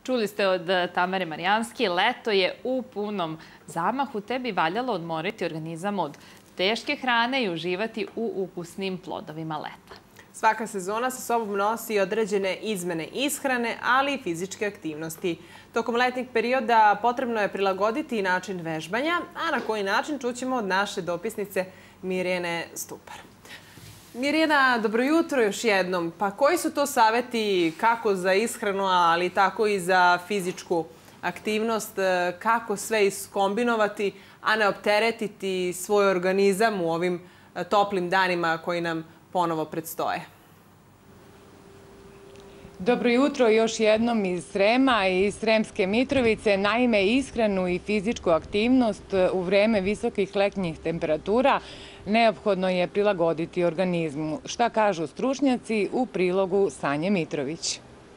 Čuli ste od Tamare Marijanski, leto je u punom zamahu, te bi valjalo odmoriti organizam od teške hrane i uživati u ukusnim plodovima leta. Svaka sezona sa sobom nosi određene izmene ishrane, ali i fizičke aktivnosti. Tokom letnjeg perioda potrebno je prilagoditi i način vežbanja, a na koji način čućemo od naše dopisnice Mirjane Stupar. Mirjana, dobro jutro još jednom. Pa koji su to saveti kako za ishranu, ali tako i za fizičku aktivnost, kako sve iskombinovati, a ne opteretiti svoj organizam u ovim toplim danima koji nam ponovo predstoje? Dobro jutro još jednom iz Srema i iz Sremske Mitrovice. Naime, ishranu i fizičku aktivnost u vreme visokih letnjih temperatura neophodno je prilagoditi organizmu. Šta kažu stručnjaci u prilogu Sanje Mitrović?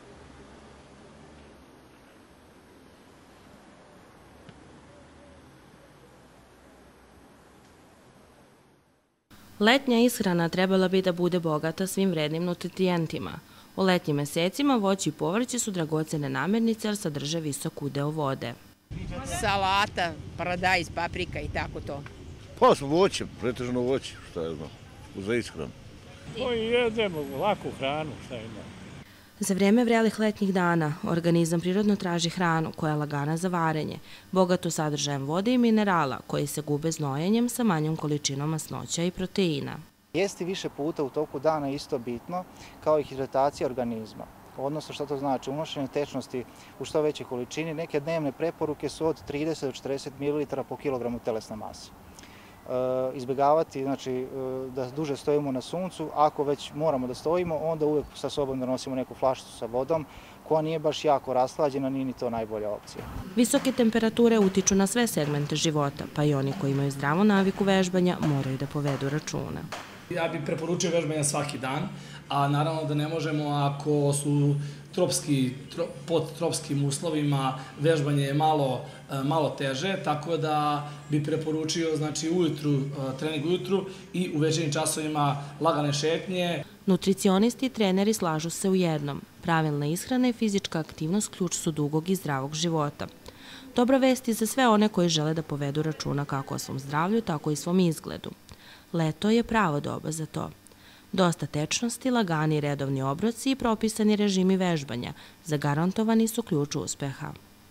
Letnja ishrana trebala bi da bude bogata svim vrednim nutrijentima. U letnjim mesecima voće i povrće su dragocene namirnice jer sadrže visok udeo vode. Salata, paradajz, paprika i tako to. Pa voće, pretežno voće, šta je znam, za ishranu. Jedemo laku hranu, šta ima. Za vreme vrelih letnjih dana organizam prirodno traži hranu koja je lagana za varenje, bogatu sadržajem vode i minerala koji se gube znojenjem sa manjom količinom masnoća i proteina. Jesti više puta u toku dana je isto bitno kao i hidratacija organizma. Odnosno što to znači? Unošenje tečnosti u što većoj količini. Neke dnevne preporuke su od 30 do 40 ml po kilogramu telesne mase. Izbjegavati, znači da duže stojimo na suncu. Ako već moramo da stojimo, onda uvek sa sobom donosimo neku flašicu sa vodom koja nije baš jako rashlađena, nije ni to najbolja opcija. Visoke temperature utiču na sve segmente života, pa i oni koji imaju zdravu naviku vežbanja moraju da povedu računa. Ja bih preporučio vežbanja svaki dan, a naravno da ne možemo ako su pod tropskim uslovima vežbanje je malo teže, tako da bi preporučio trening ujutru i u večernjim časovima lagane šetnje. Nutricionisti i treneri slažu se u jednom. Pravilna ishrana i fizička aktivnost ključ su dugog i zdravog života. Dobra vest je za sve one koji žele da povedu računa kako o svom zdravlju, tako i svom izgledu. Leto je pravo doba za to. Dosta tečnosti, lagani redovni obroci i propisani režimi vežbanja zagarantovani su ključ uspeha.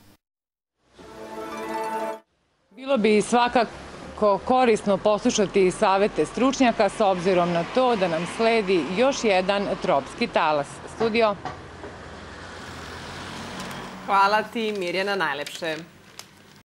Bilo bi svakako korisno poslušati savete stručnjaka s obzirom na to da nam sledi još jedan tropski talas. Studio. Hvala ti, Mirjana, najlepše.